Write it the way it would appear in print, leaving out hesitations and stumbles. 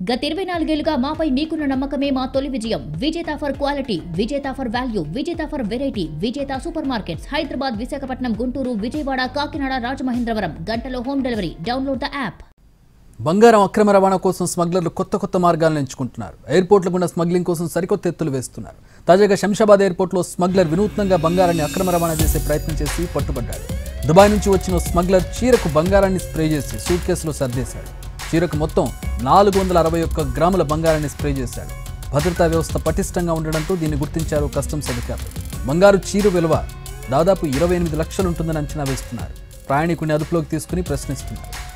గత 24 ఏళ్లుగా మాపై మీకున్న నమ్మకమే మా తొలి విజయం. Vijetha for quality, Vijetha for value, Vijetha for variety, Vijetha super markets Hyderabad, Visakhapatnam, Guntur, Vijayawada, Kakinada, Rajamahendravaram. గంటలో home delivery. Download the app. బంగారం అక్రమ రవాణా కోసం స్మగ్లర్లు కొత్త మార్గాలను ఎంచుకుంటున్నారు. ఎయిర్పోర్ట్ల గుండా స్మగ్లింగ్ కోసం సరికొత్త ఎత్తులు వేస్తున్నారు. తాజాగా శంషాబాద్ ఎయిర్పోర్ట్లో స్మగ్లర్ వినూత్నంగా బంగారాన్ని అక్రమ రవాణా చేసే ప్రయత్నం చేసి పట్టుబడ్డాడు. దుబాయ్ నుంచి వచ్చిన స్మగ్లర్ చీరకు బంగారాన్ని స్ప్రే చేసి సూట్ కేసులో సర్దేశాడు. చీరకు మొత్తం 461 గ్రాముల బంగారాన్ని స్ప్రే చేశాడు. భద్రతా వ్యవస్థ పటిష్టంగా ఉండడంతో దీన్ని గుర్తించారు కస్టమ్స్ అధికారులు. బంగారు చీరు విలువ దాదాపు 28 లక్షలు ఉంటుందని అంచనా వేస్తున్నారు. ప్రయాణికుడిని అదుపులోకి తీసుకుని ప్రశ్నిస్తున్నారు.